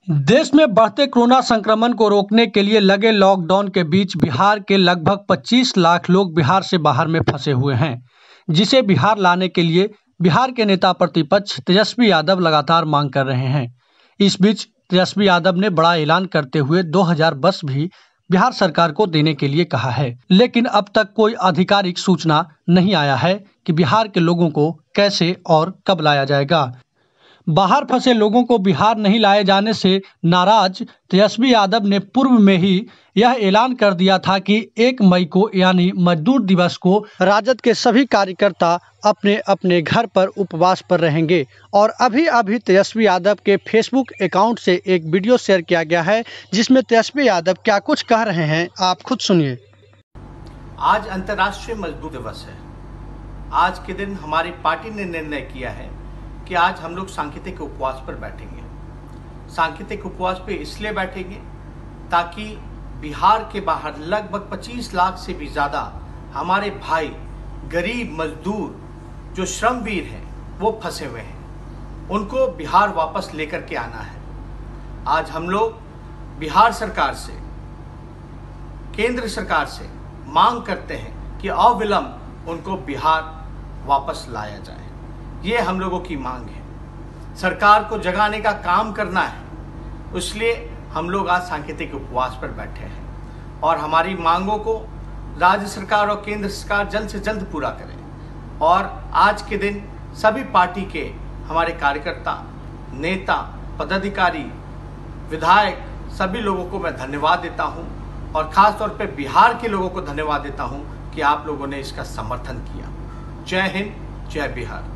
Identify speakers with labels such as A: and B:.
A: देश में बढ़ते कोरोना संक्रमण को रोकने के लिए लगे लॉकडाउन के बीच बिहार के लगभग 25 लाख लोग बिहार से बाहर में फंसे हुए हैं, जिसे बिहार लाने के लिए बिहार के नेता प्रतिपक्ष तेजस्वी यादव लगातार मांग कर रहे हैं। इस बीच तेजस्वी यादव ने बड़ा ऐलान करते हुए 2000 बस भी बिहार सरकार को देने के लिए कहा है, लेकिन अब तक कोई आधिकारिक सूचना नहीं आया है कि बिहार के लोगों को कैसे और कब लाया जाएगा। बाहर फंसे लोगों को बिहार नहीं लाए जाने से नाराज तेजस्वी यादव ने पूर्व में ही यह ऐलान कर दिया था कि 1 मई को यानी मजदूर दिवस को राजद के सभी कार्यकर्ता अपने अपने घर पर उपवास पर रहेंगे। और अभी तेजस्वी यादव के फेसबुक अकाउंट से एक वीडियो शेयर किया गया है, जिसमें तेजस्वी यादव क्या कुछ कह रहे हैं, आप खुद सुनिए।
B: आज अंतर्राष्ट्रीय मजदूर दिवस है। आज के दिन हमारी पार्टी ने निर्णय किया है कि आज हम लोग सांकेतिक उपवास पर बैठेंगे। सांकेतिक उपवास पे इसलिए बैठेंगे ताकि बिहार के बाहर लगभग 25 लाख से भी ज़्यादा हमारे भाई गरीब मजदूर जो श्रमवीर हैं वो फंसे हुए हैं, उनको बिहार वापस लेकर के आना है। आज हम लोग बिहार सरकार से, केंद्र सरकार से मांग करते हैं कि अविलंब उनको बिहार वापस लाया जाए। ये हम लोगों की मांग है। सरकार को जगाने का काम करना है, इसलिए हम लोग आज सांकेतिक उपवास पर बैठे हैं और हमारी मांगों को राज्य सरकार और केंद्र सरकार जल्द से जल्द पूरा करें। और आज के दिन सभी पार्टी के हमारे कार्यकर्ता, नेता, पदाधिकारी, विधायक सभी लोगों को मैं धन्यवाद देता हूं और ख़ास तौर पे बिहार के लोगों को धन्यवाद देता हूं कि आप लोगों ने इसका समर्थन किया। जय हिंद, जय बिहार।